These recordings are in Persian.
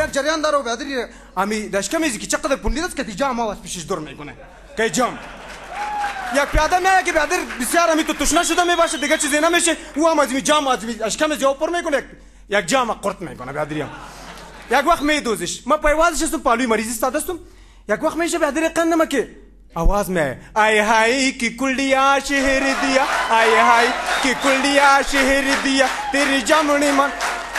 جریان داره و بیادری امی داشکمیزی که چقدر پوندی دست که جام آواز پیشش دور میکنه که جام یک پیاده میاد که بیادر بسیار امی تو تشنه شده میباشه دیگه چیزی نمیشه او هم از جام از اشکمیزی اوپر میکنه یک جام قرط میکنه بیادری یک وقت میدوزش ما پایوازش هستم پالوی مریضی استاد هستم یک وقت میشه بیادری قندم که आवाज में आए हाय कि कुलिया शहर दिया आए हाय कि कुलिया शहर दिया तेरी जामनी मन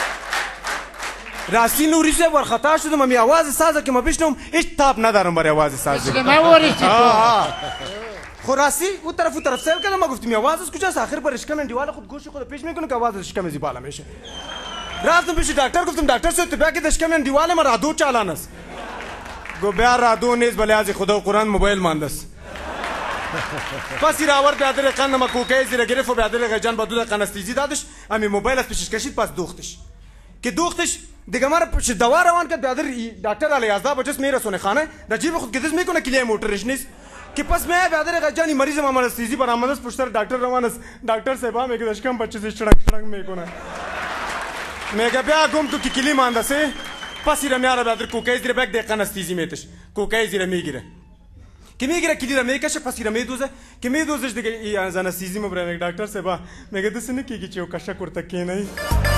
راسی نوری سے ور خطا شدم امی आवाज سازه که ما بشنم هیچ تاب ندارم برای आवाज سازه که ما ورشتی خو راسی اون طرف سیل کردم ما گفتم आवाज کجاست آخر پر اشکم دیوال خود گوش خود پیش میکنه که आवाज اشکم زی بالا میشه رفتم پیش دکتر گفتم دکتر سو تو بگید اشکم دیوال ما رادو چالانس گو بیا رادو نیز بله از خدا و قرآن موبایل ماندست پس این آورد بیادر قند ما کوکه زیر گرفت و بیادر غیجان با دود قنستیزی دادش امی موبایل از پیشش کشید پس دوختش که دوختش دیگه ما پیش دوا روان کرد بیادر دکتر علی 11 بجس میرسونه خانه در جیب خود گذش میکنه کلیه موترش نیست که پس میں بیادر غیجانی مریض ما انستیزی برآمد است پشت دکتر روان است دکتر صاحب میگه دشکم بچه ز شړنګ میکنه میگه بیا گم تو کی کلی ماندسه پس ایرا میاره بیادر کوکه زیر بک دقیقه انستیزی میتش کوکه زیر میگیره که میگیره کلی را میکشه پس ایرا میدوزه که میدوزش دیگه انستیزی مبره میگه دکتر صاحب میگه دسنه کیږي چې یو کشه کوړه کې نه